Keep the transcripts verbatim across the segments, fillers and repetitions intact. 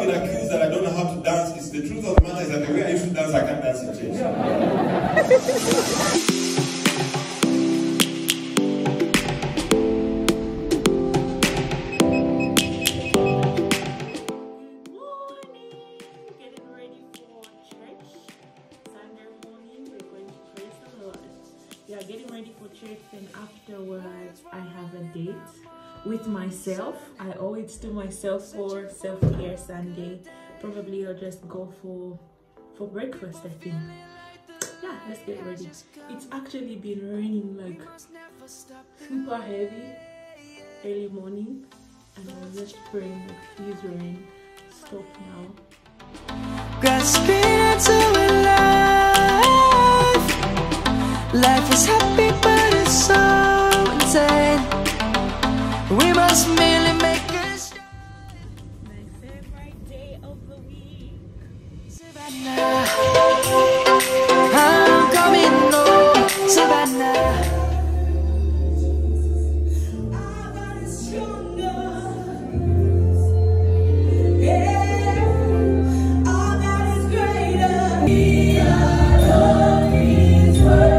I've been accused that I don't know how to dance. It's the truth of the matter is that the way I used to dance, I can't dance in church. Yeah, getting ready for church, then afterwards I have a date with myself. I owe it to myself for self-care Sunday. Probably I'll just go for for breakfast, I think. Yeah, let's get ready. It's actually been raining like super heavy early morning, and I was just praying like, please rain, stop now. Grasping into life. Life is happy, but it's so insane. We must merely make a start. My favorite day of the week. Savannah, I'm coming home. Savannah. Our God is stronger. Yeah, our God is greater. We are of His word.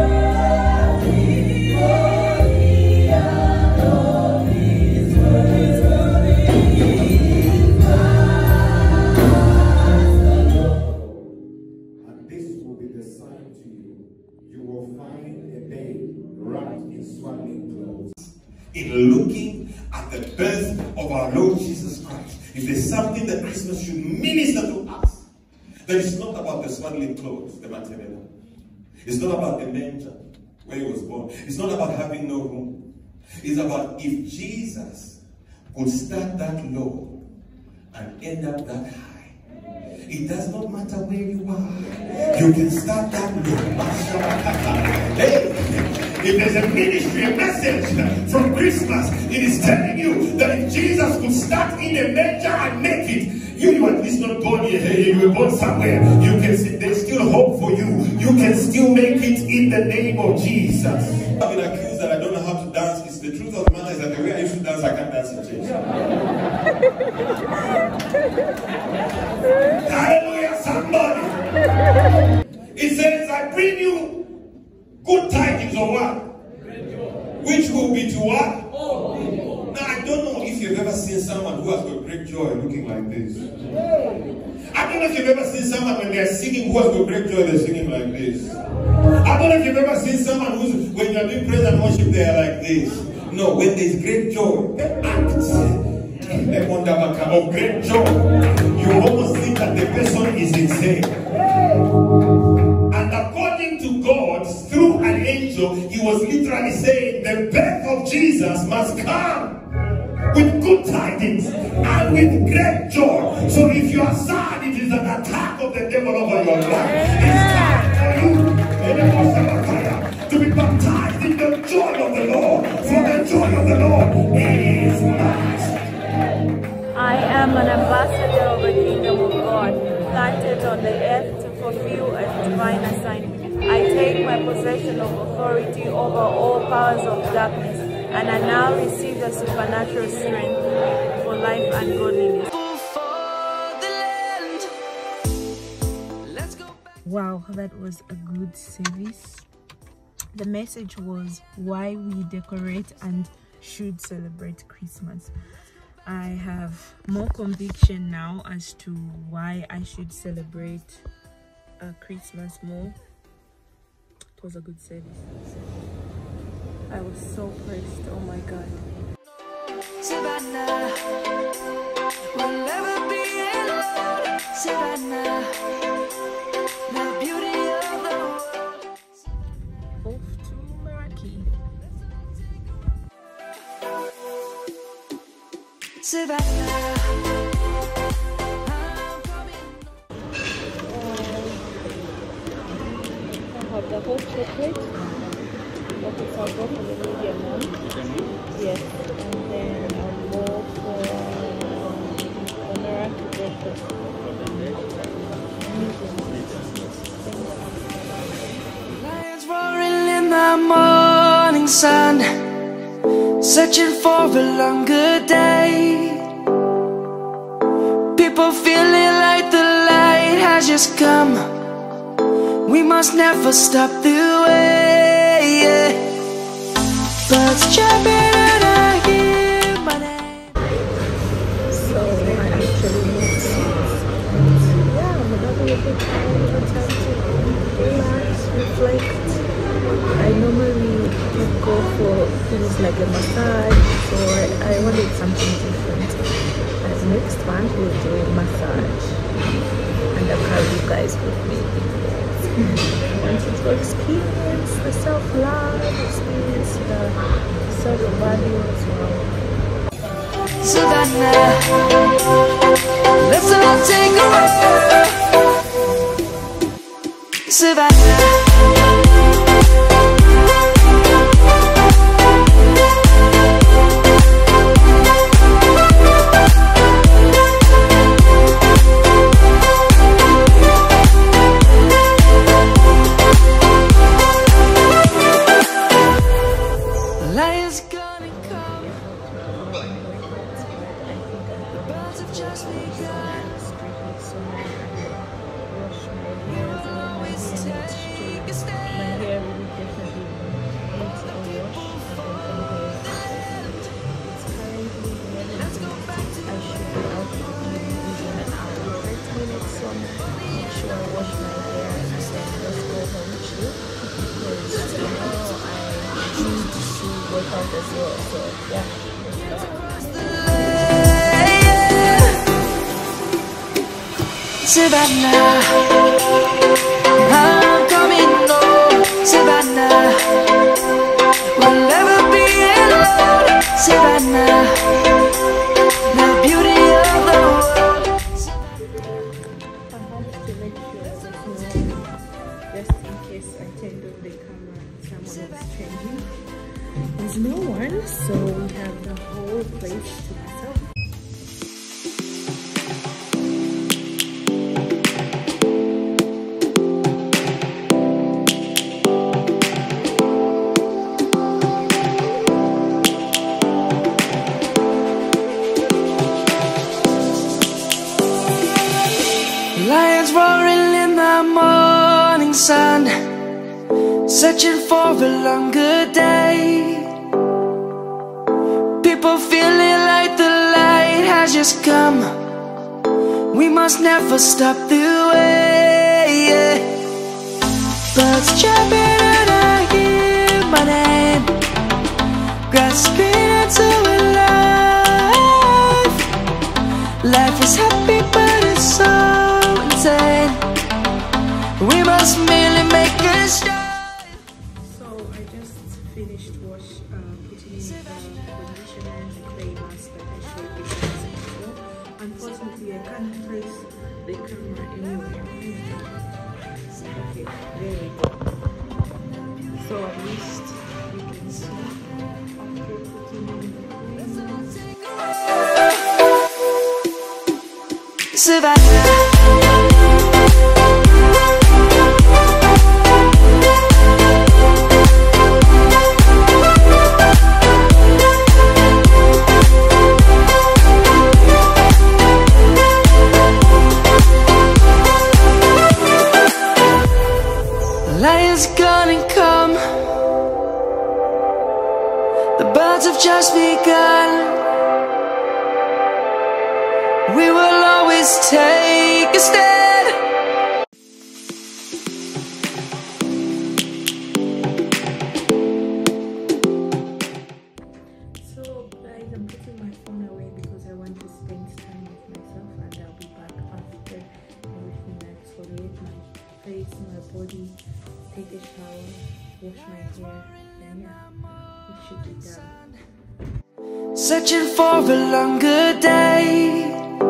In looking at the birth of our Lord Jesus Christ, if there's something that Christmas should minister to us, then it's not about the swaddling clothes, the material. It's not about the manger where he was born. It's not about having no room. It's about if Jesus could start that low and end up that high. It does not matter where you are. You can start that low. Hey! If there's a ministry, a message from Christmas, it is telling you that if Jesus could start in a manger and make it, you, you at least not born here, you were born somewhere. You can see there's still hope for you. You can still make it in the name of Jesus. I've been accused that I don't know how to dance. It's the truth of the matter is that the way I used to dance, I can't dance in church. Hallelujah, somebody. It says, I bring you good tidings of what? Which will be to what? Now, I don't know if you've ever seen someone who has got great joy looking like this. I don't know if you've ever seen someone when they're singing who has got great joy, they're singing like this. I don't know if you've ever seen someone who's, when you're doing praise and worship, they're like this. No, when there's great joy, they act of great joy. You almost think that the person is insane. And according to God, through an angel, he was literally saying the birth of Jesus must come with good tidings and with great joy. So if you are sad, it is an attack of the devil over your life. It's time for you to be baptized in the joy of the Lord. For the joy of the Lord is mine. I am an ambassador of the kingdom of God, planted on the earth to fulfill a divine assignment. I take my possession of authority over all powers of darkness, and I now receive the supernatural strength for life and godliness. Wow, that was a good service. The message was why we decorate and should celebrate Christmas. I have more conviction now as to why I should celebrate uh, Christmas more. It was a good service. I was so praised. Oh my God. Savannah, we'll never be alone. Savannah, the beauty of the world. Off to Meraki. Savannah, I have the whole chocolate. What is I'll go for the medium one? Yes, and then I'll go for the Meraki breakfast. lions roaring in the morning sun, searching for a longer day. People People feeling like the light has just come. We must never stop the way, yeah. Birds chirping and I hear my name. So I actually made sense. Yeah, I'm having a good time, a time to relax, reflect. I normally would go for things like a massage, so I, I wanted something different. As next month we'll do a massage, and I'll carry you guys with me. I wanted to experience the self-love, experience the self-value as well. Savannah, let's all take a walk. Savannah. As well, so yeah. Savannah, I'm coming home. Savannah, we'll never be alone. Savannah, the beauty of the world. I have to make sure there's no, just in case I turned off the camera and someone was changing. There's no one, so we have the whole place to myself. Lions roaring in the morning sun, searching for a longer day. People feeling like the light has just come. We must never stop the way, yeah. Birds chirping and I hear my name, grasping into a life. Life is happy but it's so insane. We must merely make a start. So I just finished wash, uh, putting in the conditioner and the clay mask that I showed you guys before. Unfortunately, I can't place the camera anywhere. Okay, there we go. So at least you can see after putting in the clay. Savannah. Lion's gonna come. The birds have just begun. We will always take a stand. So guys, I'm putting my phone away because I want to spend time with myself, and I'll be back after everything. I exfoliate my face, my body, take a shower, wash my hair, and yeah, it should be done. Searching for a longer day.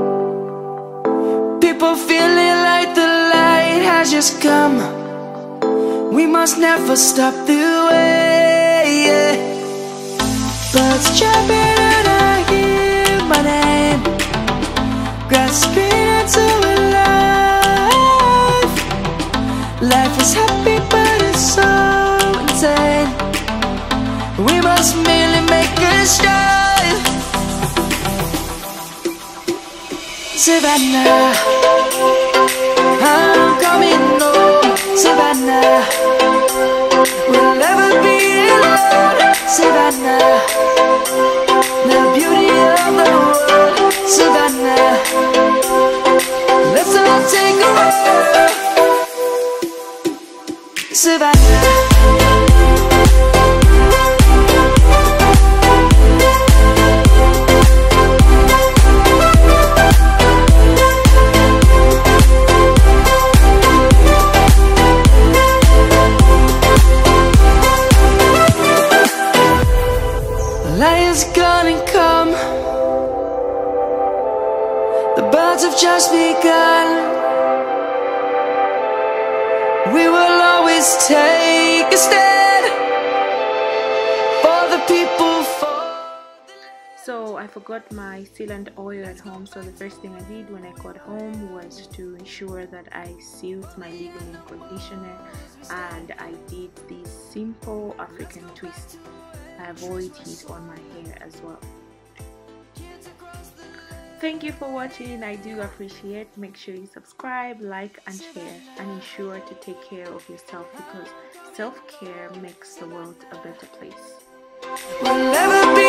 People feeling like the light has just come. We must never stop the way, yeah. Birds chirping and I hear my name, grasping into a life. Life is happy but it's so insane. We must merely make a start. Savannah, I'm coming home. Savannah, we'll never be alone. Savannah, the beauty of the world. Savannah, let's all take a walk. Savannah. Lion's gonna come. The birds have just begun. We will always take a stand for the people, for the land. So I forgot my sealant oil at home, so the first thing I did when I got home was to ensure that I sealed my leave-in conditioner, and I did this simple African twist. I avoid heat on my hair as well. Thank you for watching. I do appreciate. Make sure you subscribe, like and share, and ensure to take care of yourself, because self-care makes the world a better place. We'll never be